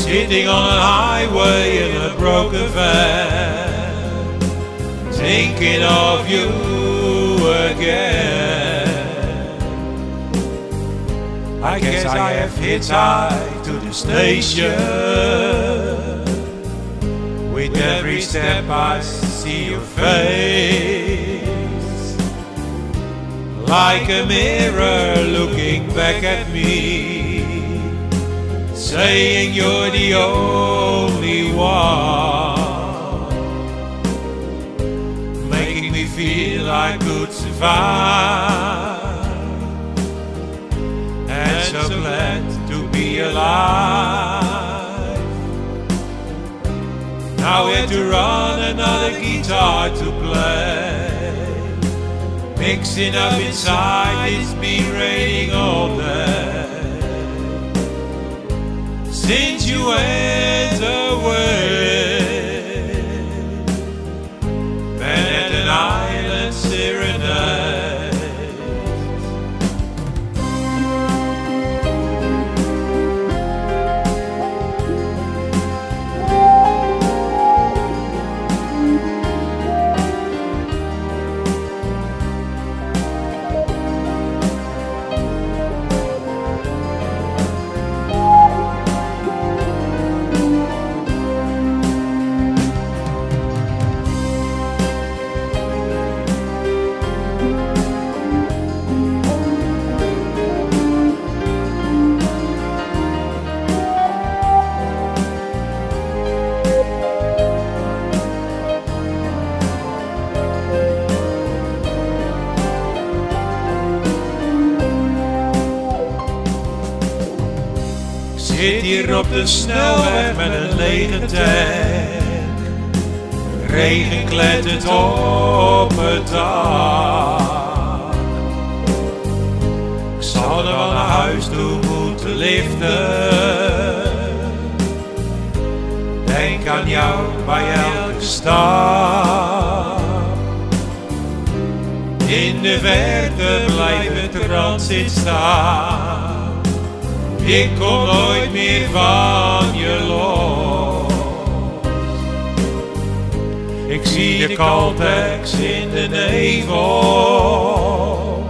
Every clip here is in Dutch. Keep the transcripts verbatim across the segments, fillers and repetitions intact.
Sitting on a highway in a broken van, thinking of you again. I guess I have hitchhiked to the station. With every step I see your face, like a mirror looking back at me, saying you're the only one, making me feel I could survive. And so glad to be alive. Now we have to run another guitar to play, mixing up inside, it's been raining all day since you went away. Manhattan Island Serenade. Zit hier op de snelweg met een lege tank. Regen klettert op het dak. Ik zal er wel naar huis toe moeten liften. Denk aan jou bij elke stap. In de verte blijft het transit staan. Ik kom nooit meer van je los. Ik zie de Caltex in de nevel,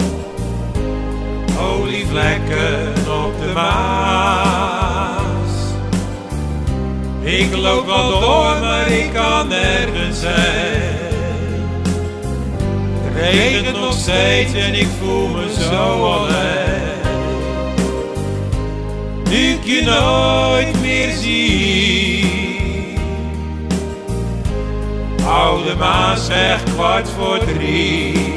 olievlekken op de Maas. Ik loop wel door, maar ik kan nergens heen. Het regent nog steeds en ik voel me zo alleen. Nu ik je nooit meer zie. Oude Maasweg, kwart voor drie.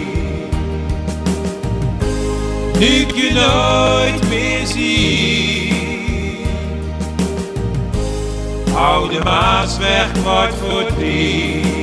Nu ik je nooit meer zie. Oude Maasweg, kwart voor drie.